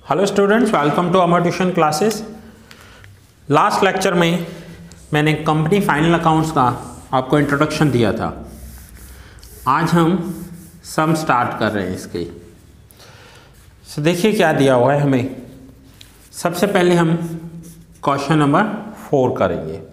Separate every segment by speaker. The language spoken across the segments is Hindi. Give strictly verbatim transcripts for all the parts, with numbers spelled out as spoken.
Speaker 1: Hello students, welcome to Amar tuition classes. Last lecture में मैंने कंपनी फाइनल अकाउंट्स का आपको इंट्रोडक्शन दिया था। आज हम सम स्टार्ट कर रहे हैं इसके। सो देखिए क्या दिया हुआ है हमें। सबसे पहले हम क्वेश्चन नंबर फोर करेंगे।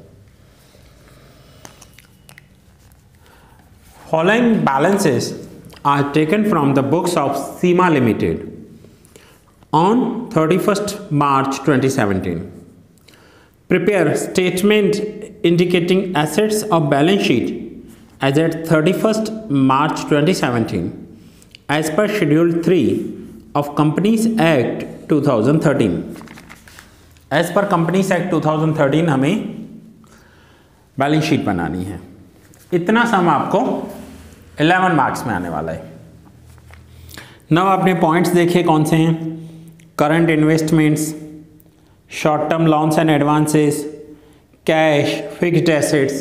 Speaker 1: Following balances are taken from the books of Seema limited on thirty-first March twenty seventeen. Prepare statement indicating assets of balance sheet as at thirty-first March twenty seventeen as per Schedule three of Companies Act twenty thirteen. As per Companies Act twenty thirteen हमें बैलेंस शीट बनानी है। इतना सम आपको इलेवन मार्क्स में आने वाला है। नाउ आपने पॉइंट्स देखे कौन से हैं? Current investments, short term loans and advances, cash, fixed assets.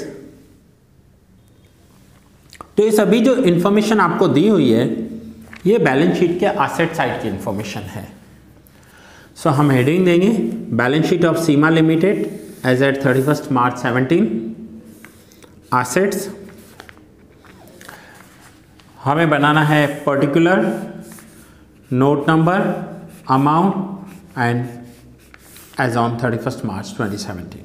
Speaker 1: तो ये सभी जो इंफॉर्मेशन आपको दी हुई है ये बैलेंस शीट के एसेट साइड की इंफॉर्मेशन है। सो so, हम हेडिंग देंगे balance sheet of Seema limited as at thirty first March seventeen. Assets हमें बनाना है particular, note number, amount and as on thirty first March twenty seventeen.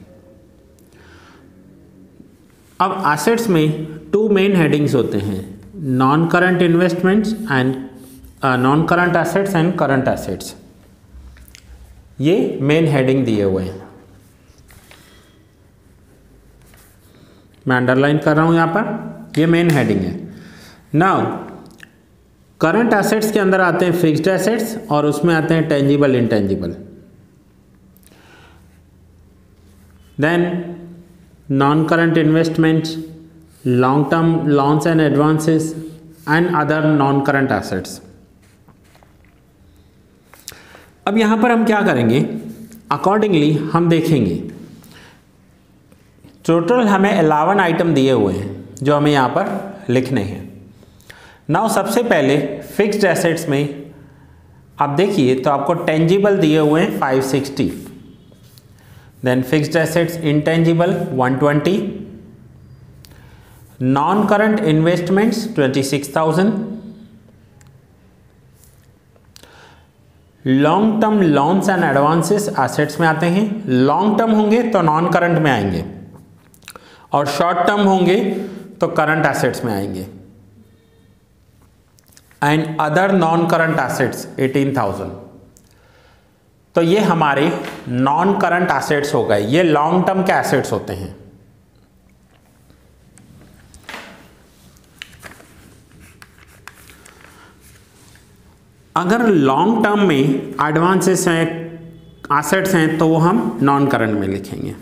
Speaker 1: अब एसेट्स में टू मेन हेडिंग्स होते हैं, non current investments and non current assets and current assets. ये मेन हेडिंग दिए हुए हैं, मैं अंडरलाइन कर रहा हूं यहां पर, ये मेन हेडिंग है। नाउ करंट एसेट्स के अंदर आते हैं फिक्स्ड एसेट्स और उसमें आते हैं tangible intangible. Then non current investments, long term loans and advances and other non current assets. अब यहां पर हम क्या करेंगे, अकॉर्डिंगली हम देखेंगे। टोटल हमें इलेवन आइटम दिए हुए हैं जो हमें यहां पर लिखने हैं। नाउ सबसे पहले फिक्स्ड एसेट्स में आप देखिए तो आपको टेंजिबल दिए हुए हैं five sixty, then fixed assets intangible one twenty, non current investments twenty six thousand, long term loans and advances assets में आते हैं। लॉन्ग टर्म होंगे तो नॉन करंट में आएंगे और शॉर्ट टर्म होंगे तो करंट एसेट्स में आएंगे। And other non current assets eighteen thousand. तो ये हमारे नॉन करंट एसेट्स हो गए, ये लॉन्ग टर्म के एसेट्स होते हैं। अगर लॉन्ग टर्म में एडवांसेस हैं, एसेट्स हैं, तो वो हम नॉन करंट में लिखेंगे।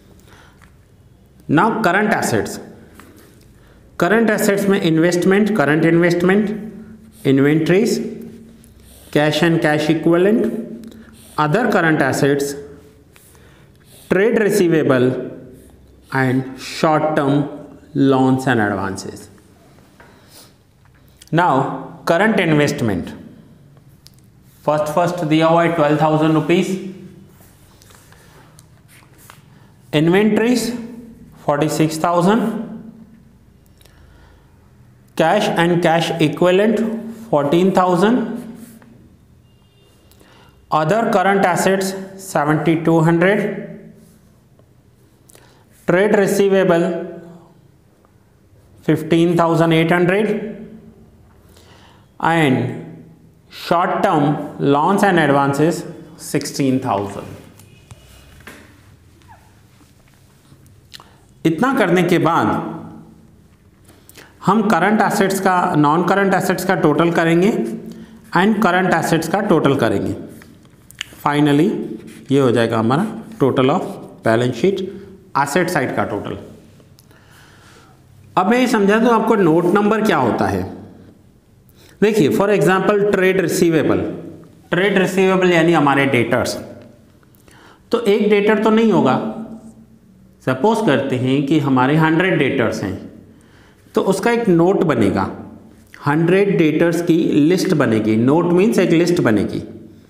Speaker 1: Now current assets, current assets में investment, current investment, inventories, cash and cash equivalent, other current assets, trade receivable and short term loans and advances. Now current investment, first first दिया हुआ है twelve thousand rupees, inventories forty six thousand, cash and cash equivalent fourteen thousand, other current assets seventy-two hundred, trade receivable fifteen thousand eight hundred and short term loans and advances sixteen thousand। इतना करने के बाद हम करंट एसेट्स का, नॉन करंट एसेट्स का टोटल करेंगे एंड करंट एसेट्स का टोटल करेंगे। फाइनली ये हो जाएगा हमारा total of balance sheet, asset side का टोटल। अब मैं ये समझा दूं आपको नोट नंबर क्या होता है। देखिए for example trade receivable, trade receivable यानी हमारे डेटर्स। तो एक डेटर तो नहीं होगा, सपोज करते हैं कि हमारे हंड्रेड डेटर्स हैं तो उसका एक नोट बनेगा, हंड्रेड डेटर्स की लिस्ट बनेगी। नोट मीन्स एक लिस्ट बनेगी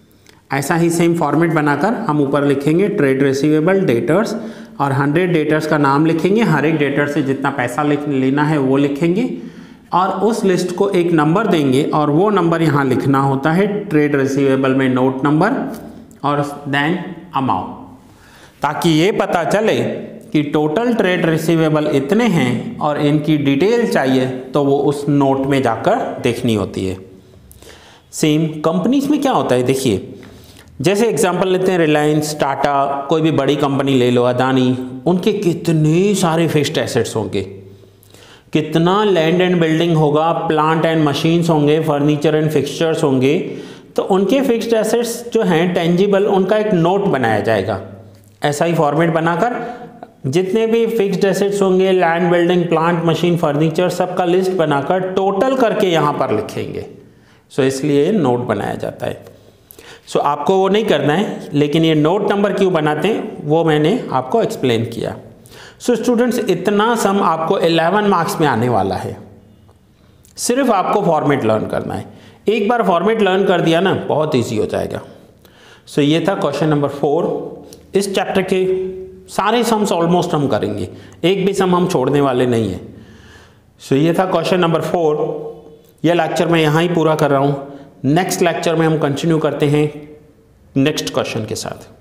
Speaker 1: ऐसा ही सेम फॉर्मेट बनाकर हम ऊपर लिखेंगे ट्रेड रिसीवेबल डेटर्स और हंड्रेड डेटर्स का नाम लिखेंगे, हर एक डेटर से जितना पैसा लेना है वो लिखेंगे और उस लिस्ट को एक नंबर देंगे और वो नंबर यहाँ लिखना होता है ट्रेड रिसीवेबल में नोट नंबर और देन अमाउंट, ताकि ये पता चले कि टोटल ट्रेड रिसीवेबल इतने हैं और इनकी डिटेल चाहिए तो वो उस नोट में जाकर देखनी होती है। सेम कंपनीज में क्या होता है, देखिए जैसे एग्जांपल लेते हैं रिलायंस, टाटा, कोई भी बड़ी कंपनी ले लो, अदानी, उनके कितने सारे फिक्स्ड एसेट्स होंगे, कितना लैंड एंड बिल्डिंग होगा, प्लांट एंड मशीन्स होंगे, फर्नीचर एंड फिक्सचर्स होंगे, तो उनके फिक्स्ड एसेट्स जो हैं टेंजिबल, उनका एक नोट बनाया जाएगा। ऐसा ही फॉर्मेट बनाकर जितने भी फिक्स्ड एसेट्स होंगे, land, building, plant, machine, furniture, सबका लिस्ट बनाकर टोटल करके यहाँ पर लिखेंगे। सो इसलिए नोट बनाया जाता है। सो आपको वो नहीं करना है, लेकिन ये नोट नंबर क्यों बनाते हैं वो मैंने आपको एक्सप्लेन किया। सो स्टूडेंट्स, इतना सम आपको इलेवन मार्क्स में आने वाला है, सिर्फ आपको फॉर्मेट लर्न करना है। एक बार फॉर्मेट लर्न कर दिया ना, बहुत ईजी हो जाएगा। सो ये था क्वेश्चन नंबर फोर। इस चैप्टर के सारे सम्स ऑलमोस्ट हम करेंगे, एक भी सम हम छोड़ने वाले नहीं है। सो ये था क्वेश्चन नंबर फोर। यह लेक्चर मैं यहाँ ही पूरा कर रहा हूँ। नेक्स्ट लेक्चर में हम कंटिन्यू करते हैं नेक्स्ट क्वेश्चन के साथ।